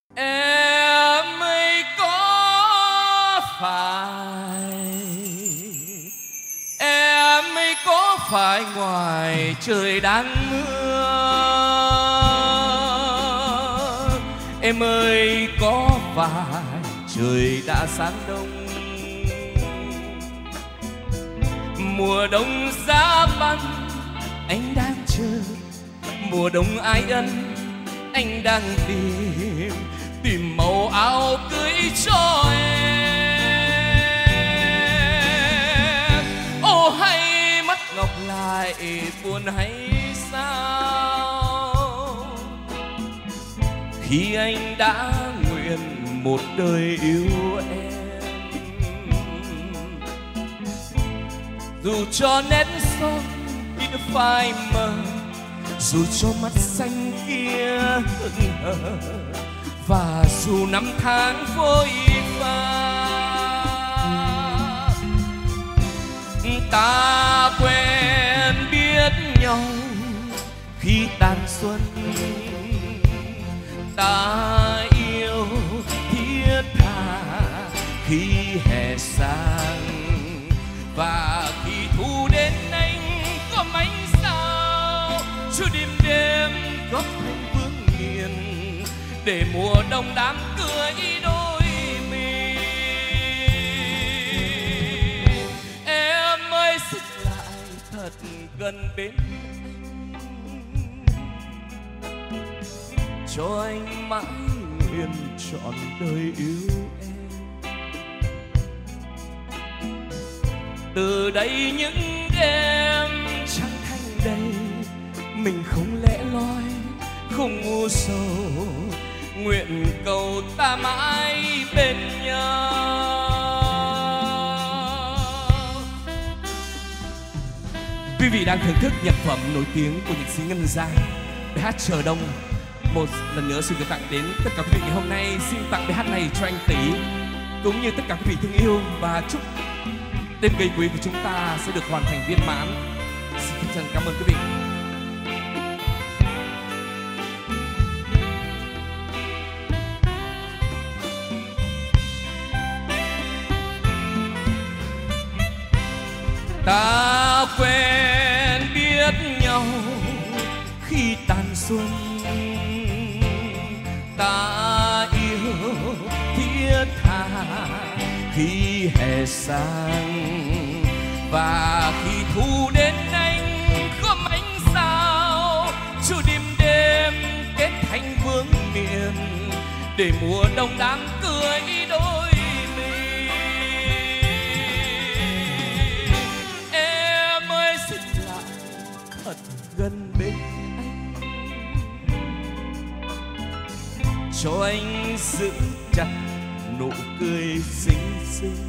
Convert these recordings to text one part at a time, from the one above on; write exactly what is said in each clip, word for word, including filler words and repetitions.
Em ơi có phải, em ơi có phải ngoài trời đang mưa, em ơi có phải trời đã sáng đông, mùa đông giá băng anh đang chờ, mùa đông ái ân anh đang tìm, tìm màu áo cưới cho em. Ô hay mắt ngọc lại buồn hay sao, khi anh đã nguyện một đời yêu em. Dù cho nét son kia phai mờ, dù cho mắt xanh kia hững hờ, và dù năm tháng vội vã, ta quen biết nhau khi tàn xuân, ta yêu thiết tha khi hè sang, và khi thu đến anh có ánh sao cho đêm đêm góp thành vương miền, để mùa đông đám cưới đôi mình. Em ơi xích lại thật gần bên anh, cho anh mãi nguyện trọn đời yêu em. Từ đây những đêm trăng thanh đầy, mình không lẽ loi không ngu sầu, nguyện cầu ta mãi bên nhau. Quý vị đang thưởng thức nhạc phẩm nổi tiếng của nhạc sĩ Ngân Giang, bài hát Chờ Đông. Một lần nữa xin gửi tặng đến tất cả quý vị ngày hôm nay. Xin tặng bài hát này cho anh Tý cũng như tất cả quý vị thương yêu, và chúc đêm gây quý của chúng ta sẽ được hoàn thành viên mãn. Xin chân thành cảm ơn quý vị. Ta quen biết nhau khi tàn xuân, ta yêu thiết tha khi hè sang, và khi thu đến anh có ánh sao cho đêm đêm kết thành vương miền, để mùa đông đám cưới đôi mình. Em ơi xích lại thật gần bên anh, cho anh giữ chặt nụ cười xinh xinh.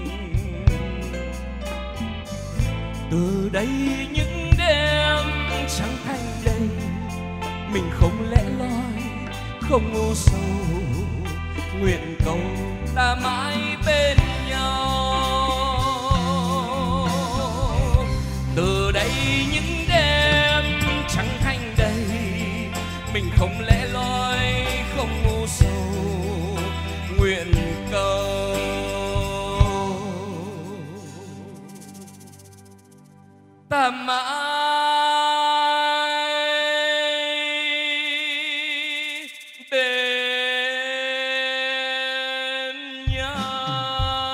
Từ đây những đêm trăng thanh đầy, mình không lẽ loi không ngu sầu, nguyện cầu ta mãi bên nhau. Từ đây những đêm trăng thanh đầy, mình không lẽ loi không ngu sầu, nguyện cầu ta mãi bên nhau.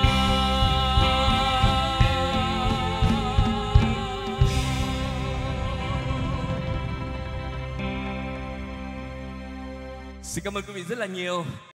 Xin cảm ơn quý vị rất là nhiều.